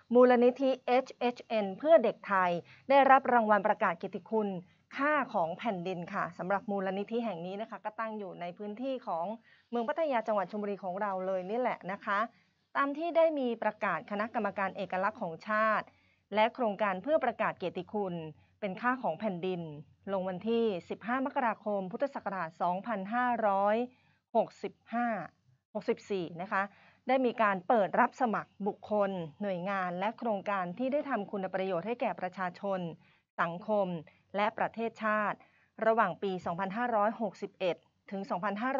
มูลนิธิ HHN เพื่อเด็กไทยได้รับรางวัลประกาศเกียรติคุณค่าของแผ่นดินค่ะสำหรับมูลนิธิแห่งนี้นะคะก็ตั้งอยู่ในพื้นที่ของเมืองพัทยาจังหวัดชลบุรีของเราเลยนี่แหละนะคะตามที่ได้มีประกาศคณะกรรมการเอกลักษณ์ของชาติและโครงการเพื่อประกาศเกียรติคุณเป็นค่าของแผ่นดินลงวันที่15มกราคมพุทธศักราช2564นะคะได้มีการเปิดรับสมัครบุคคลหน่วยงานและโครงการที่ได้ทำคุณประโยชน์ให้แก่ประชาชนสังคมและประเทศชาติระหว่างปี 2561 ถึง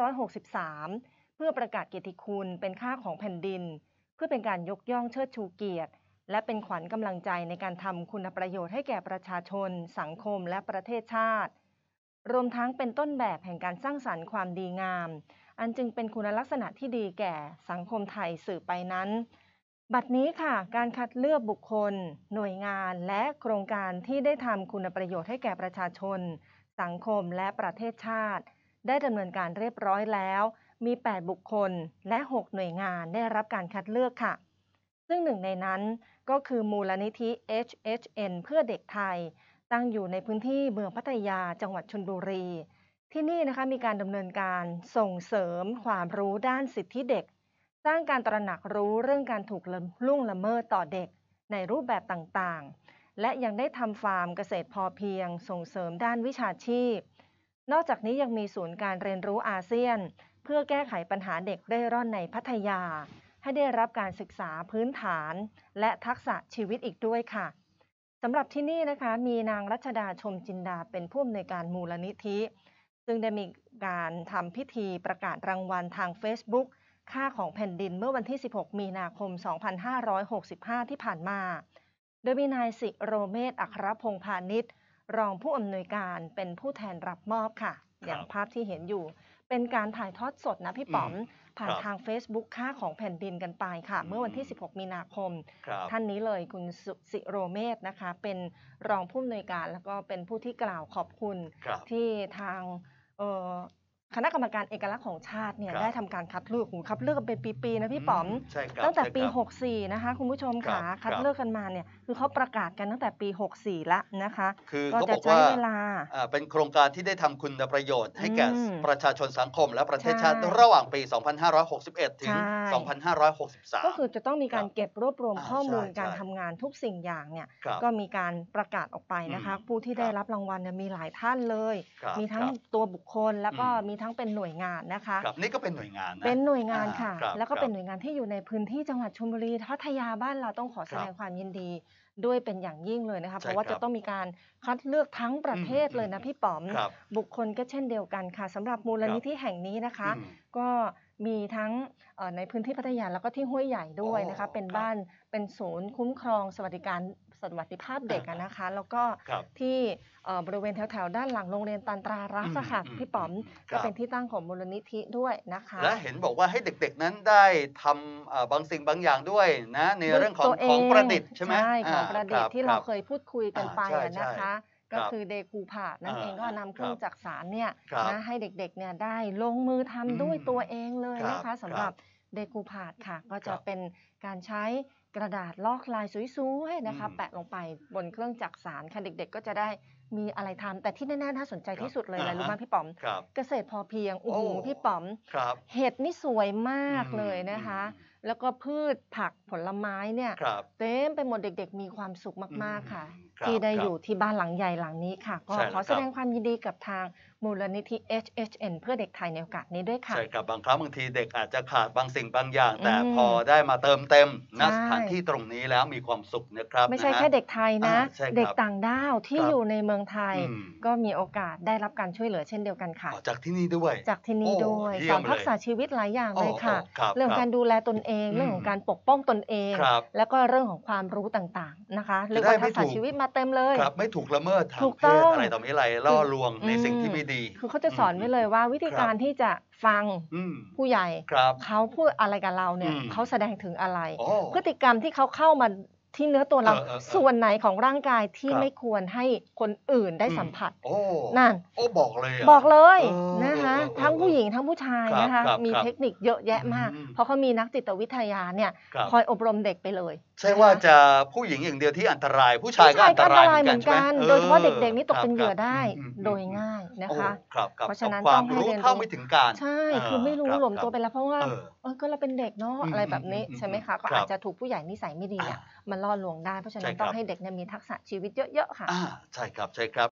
2563 เพื่อประกาศเกียรติคุณเป็นค่าของแผ่นดินเพื่อเป็นการยกย่องเชิดชูเกียรติและเป็นขวัญกำลังใจในการทำคุณประโยชน์ให้แก่ประชาชนสังคมและประเทศชาติรวมทั้งเป็นต้นแบบแห่งการสร้างสรรค์ความดีงามอันจึงเป็นคุณลักษณะที่ดีแก่สังคมไทยสืบไปนั้นบัดนี้ค่ะการคัดเลือกบุคคลหน่วยงานและโครงการที่ได้ทำคุณประโยชน์ให้แก่ประชาชนสังคมและประเทศชาติได้ดำเนินการเรียบร้อยแล้วมี8บุคคลและ6หน่วยงานได้รับการคัดเลือกค่ะซึ่งหนึ่งในนั้นก็คือมูลนิธิ HHN เพื่อเด็กไทยตั้งอยู่ในพื้นที่เมืองพัทยาจังหวัดชลบุรีที่นี่นะคะมีการดำเนินการส่งเสริมความรู้ด้านสิทธิเด็กสร้างการตระหนักรู้เรื่องการถูกล่วงละเมิดต่อเด็กในรูปแบบต่างๆและยังได้ทำฟาร์มเกษตรพอเพียงส่งเสริมด้านวิชาชีพนอกจากนี้ยังมีศูนย์การเรียนรู้อาเซียนเพื่อแก้ไขปัญหาเด็กเร่ร่อนในพัทยาให้ได้รับการศึกษาพื้นฐานและทักษะชีวิตอีกด้วยค่ะสำหรับที่นี่นะคะมีนางรัชดาชมจินดาเป็นผู้อำนวยการมูลนิธิซึ่งได้มีการทำพิธีประกาศรางวัลทาง Facebook ค่าของแผ่นดินเมื่อวันที่16มีนาคม2565ที่ผ่านมาโดยมีนายศิโรเมธอัครพงษ์พาณิชย์รองผู้อำนวยการเป็นผู้แทนรับมอบค่ะอย่างภาพที่เห็นอยู่เป็นการถ่ายทอดสดนะพี่ป๋อมผ่านทาง Facebook ค่าของแผ่นดินกันไปค่ะเมื่อวันที่16มีนาคมท่านนี้เลยคุณศิโรเมธนะคะเป็นรองผู้อำนวยการแล้วก็เป็นผู้ที่กล่าวขอบคุณที่ทางคณะกรรมการเอกลักษณ์ของชาติเนี่ยได้ทำการคัดเลือกกันเป็นปีๆนะพี่ป๋อมตั้งแต่ปี64นะคะคุณผู้ชมค่ะคัดเลือกกันมาเนี่ยคือเขาประกาศกันตั้งแต่ปี64ละนะคะคือเขาบอกว่าเป็นโครงการที่ได้ทำคุณประโยชน์ให้แก่ประชาชนสังคมและประเทศชาติระหว่างปี2561ถึง2563 ก็คือจะต้องมีการเก็บรวบรวมข้อมูลการทำงานทุกสิ่งอย่างเนี่ยก็มีการประกาศออกไปนะคะผู้ที่ได้รับรางวัลเนี่ยมีหลายท่านเลยมีทั้งตัวบุคคลแล้วก็มีทั้งเป็นหน่วยงานนะคะนี่ก็เป็นหน่วยงานนะเป็นหน่วยงานค่ะแล้วก็เป็นหน่วยงานที่อยู่ในพื้นที่จังหวัดชลบุรีพัทยาบ้านเราต้องขอแสดงความยินดีด้วยเป็นอย่างยิ่งเลยนะคะเพราะว่าจะต้องมีการคัดเลือกทั้งประเทศเลยนะพี่ป๋อมบุคคลก็เช่นเดียวกันค่ะสำหรับมูลนิธิแห่งนี้นะคะก็มีทั้งในพื้นที่พัทยาแล้วก็ที่ห้วยใหญ่ด้วยนะคะเป็นบ้านเป็นศูนย์คุ้มครองสวัสดิภาพเด็กนะคะแล้วก็ที่บริเวณแถวๆด้านหลังโรงเรียนตันตรารักษ์ค่ะพี่ป๋อมก็เป็นที่ตั้งของมูลนิธิด้วยนะคะและเห็นบอกว่าให้เด็กๆนั้นได้ทำบางสิ่งบางอย่างด้วยนะในเรื่องของประดิษฐ์ใช่ไหมใช่ของประดิษฐ์ที่เราเคยพูดคุยกันไปนะคะก็คือเดกูผาดนั่นเองก็นำเครื่องจักสานเนี่ยนะให้เด็กๆเนี่ยได้ลงมือทำด้วยตัวเองเลยนะคะสำหรับเดกูผาดค่ะก็จะเป็นการใช้กระดาษลอกลายสวยๆนะคะแปะลงไปบนเครื่องจักสานค่ะเด็กๆก็จะได้มีอะไรทำแต่ที่แน่ๆน่าสนใจที่สุดเลยอะไรรู้ไหมพี่ป๋อมเกษตรพอเพียงโอ้โหพี่ป๋อมเห็ดนี่สวยมากเลยนะคะแล้วก็พืชผักผลไม้เนี่ยเต็มไปหมดเด็กๆมีความสุขมากๆค่ะที่ได้อยู่ที่บ้านหลังใหญ่หลังนี้ค่ะก็ขอแสดงความยินดีกับทางมูลนิธิ HHN เพื่อเด็กไทยในโอกาสนี้ด้วยค่ะใช่ครับบางครั้งบางทีเด็กอาจจะขาดบางสิ่งบางอย่างแต่พอได้มาเติมเต็มณสถานที่ตรงนี้แล้วมีความสุขนะครับไม่ใช่แค่เด็กไทยนะเด็กต่างด้าวที่อยู่ในเมืองไทยก็มีโอกาสได้รับการช่วยเหลือเช่นเดียวกันค่ะจากที่นี่ด้วยสอนทักษะชีวิตหลายอย่างเลยค่ะเรื่องการดูแลตนเองเรื่องของการปกป้องตนเองแล้วก็เรื่องของความรู้ต่างๆนะคะเรื่องทักษะชีวิตมาเต็มเลยไม่ถูกละเมิดทางเพศอะไรต่อมีอะไรล่อลวงในสิ่งที่ไม่ดีคือเขาจะสอนไว้เลยว่าวิธีการที่จะฟังผู้ใหญ่เขาพูดอะไรกับเราเนี่ยเขาแสดงถึงอะไรพฤติกรรมที่เขาเข้ามาที่เนื้อตัวเราส่วนไหนของร่างกายที่ครับไม่ควรให้คนอื่นได้สัมผัสโอ้นั่นโอ้บอกเลยอะบอกเลยเออนะคะเออเออทั้งผู้หญิงทั้งผู้ชายครับนะคะครับมีครับเทคนิคเยอะแยะมากอืมเพราะเขามีนักจิตวิทยาเนี่ยครับคอยอบรมเด็กไปเลยใช่ว่าจะผู้หญิงอย่างเดียวที่อันตราย ผู้ชายก็อันตรายเหมือนกันโดยเฉพาะเด็กๆนี่ตกเป็นเหยื่อได้อืมโดยง่ายนะคะโอ้ครับครับเพราะฉะนั้นควาต้มองให้รู้เรียนเท่ารู้ไม่ถึงการใช่ คือไม่รู้ครับหลวมครับตัวไปแล้วเพราะว่า ก็เราเป็นเด็กเนาะอืมอะไรแบบนี้อืมใช่ไหมคะ ก็ครับอาจจะถูกผู้ใหญ่นิสัยไม่ดีเนี่ยอ่ามันล่อลวงได้ เพราะฉะนั้นใช่ครับต้องให้เด็กเนี่ยมีทักษะชีวิตเยอะๆค่ะใช่ครับใช่ครับ